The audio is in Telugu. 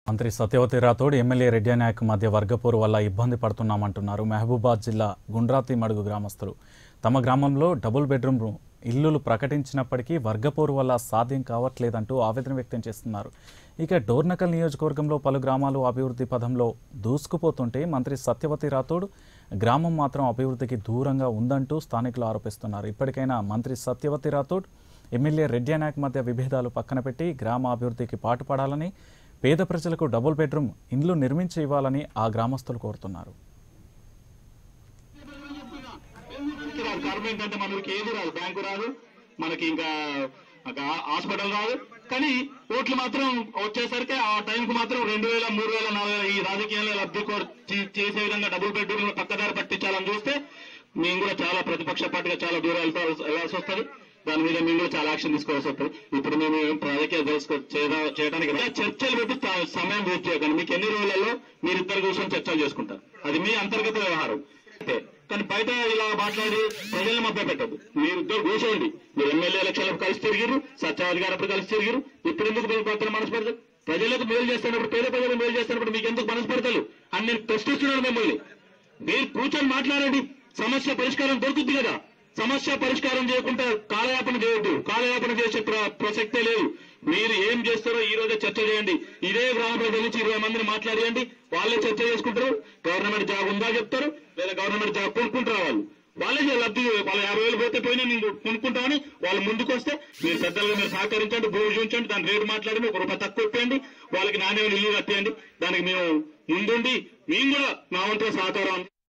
మంత్రి సత్యవతి రాథోడ్ ఎమ్మెల్యే రెడ్డి నాయక్ మధ్య వర్గపోరు వల్ల ఇబ్బంది పడుతున్నామంటున్నారు మహబూబాబాద్ జిల్లా గుండ్రాతి మడుగు గ్రామస్తులు. తమ గ్రామంలో డబుల్ బెడ్రూమ్ ఇల్లులు ప్రకటించినప్పటికీ వర్గపోరు వల్ల సాధ్యం కావట్లేదంటూ ఆవేదన వ్యక్తం చేస్తున్నారు. ఇక డోర్నకల్ నియోజకవర్గంలో పలు గ్రామాలు అభివృద్ధి పథంలో దూసుకుపోతుంటే మంత్రి సత్యవతి రాథోడ్ గ్రామం మాత్రం అభివృద్ధికి దూరంగా ఉందంటూ స్థానికులు ఆరోపిస్తున్నారు. ఇప్పటికైనా మంత్రి సత్యవతి రాథోడ్ ఎమ్మెల్యే రెడ్డి నాయక్ మధ్య విభేదాలు పక్కన పెట్టి గ్రామ అభివృద్ధికి పాటుపడాలని, పేద ప్రజలకు డబుల్ బెడ్రూమ్ ఇండ్లు నిర్మించి ఇవ్వాలని ఆ గ్రామస్తులు కోరుతున్నారు. గవర్నమెంట్ అంటే మనకి ఏది రాదు, బ్యాంకు రాదు, మనకి ఇంకా హాస్పిటల్ రాదు. కానీ ఓట్లు మాత్రం వచ్చేసరికి ఆ టైంకు మాత్రం 2000, 3000, 4000 ఈ రాజకీయాల్లో లబ్ధి చేసే విధంగా డబుల్ బెడ్రూమ్ పక్కదారి పట్టించాలని చూస్తే మేము కూడా చాలా ప్రతిపక్ష పార్టీగా చాలా దూరం వెళ్లాల్సి వస్తుంది. దాని మీద మేము కూడా చాలా యాక్షన్ తీసుకోవాల్సి వస్తుంది. ఇప్పుడు మేము రాజకీయ చేయడానికి చర్చలు పెట్టి సమయం వేస్ట్ చేయకండి. మీకు ఎన్ని రోజులలో మీరిద్దరు కూర్చొని చర్చలు చేసుకుంటారు, అది మీ అంతర్గత వ్యవహారం. కానీ బయట ఇలా మాట్లాడి ప్రజల్ని మభ్య పెట్టద్దు. మీరిద్దరు కూర్చోండి. మీరు ఎమ్మెల్యే ఎలక్షన్లకు కలిసి తిరిగిరు, సత్యవతి గారు అప్పుడు కలిసి తిరిగిరు. ఇప్పుడు ఎందుకు మీరు పక్కన మనసు పెడతారు? ప్రజలకు మేలు చేస్తున్నప్పుడు, పేద ప్రజలకు మేలు చేస్తున్నప్పుడు మీకు ఎందుకు మనసు పెడతారు అని నేను ప్రశ్నిస్తున్నాను మిమ్మల్ని. మీరు కూర్చొని మాట్లాడండి, సమస్య పరిష్కారం దొరుకుతుంది కదా. సమస్య పరిష్కారం చేయకుండా కాలయాపన చేయొద్దు. కాలయాపన చేసే ప్రసక్తే లేదు. మీరు ఏం చేస్తారో ఈ రోజే చర్చ చేయండి. ఇదే గ్రామ ప్రజల నుంచి 20 మందిని మాట్లాడియండి, వాళ్ళే చర్చ చేసుకుంటారు. గవర్నమెంట్ జాబ్ ఉందా చెప్తారు, లేదా గవర్నమెంట్ జాబ్ కొనుక్కుంటారు. వాళ్ళే లబ్ధి, వాళ్ళ 50,000 పోతే పోయినా నేను కొనుక్కుంటామని వాళ్ళు ముందుకు వస్తే మీరు పెద్దలుగా మీరు సహకరించండి, భూమి చూపించండి, దాని రేటు మాట్లాడి ఒక రూపాయి తక్కువ ఇప్పండి, వాళ్ళకి నాణ్యమైన ఇల్లు కట్టేయండి. దానికి మేము ముందుండి మేము కూడా మా వంతుగా సహకారం